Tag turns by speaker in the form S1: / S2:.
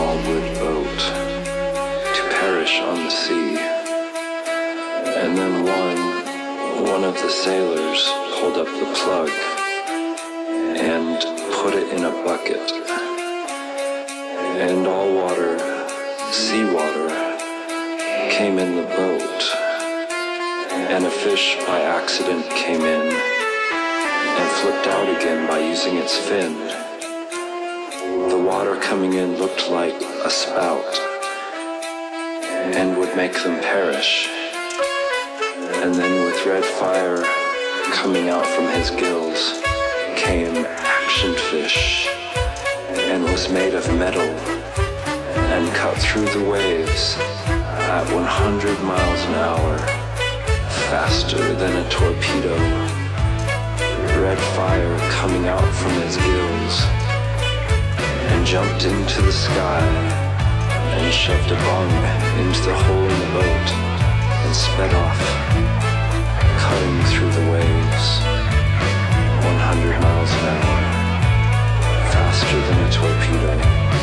S1: small wood boat to perish on the sea. And then one of the sailors pulled up the plug and put it in a bucket. And all water, seawater, came in the boat. And a fish by accident came in and flipped out again by using its fin. The water coming in looked like a spout and would make them perish. And then with red fire coming out from his gills came action fish and was made of metal and cut through the waves at 100 miles an hour, faster than a torpedo. Red fire coming out from his gills and jumped into the sky and shoved a bung into the hole in the boat and sped off, cutting through the waves 100 miles an hour, faster than a torpedo.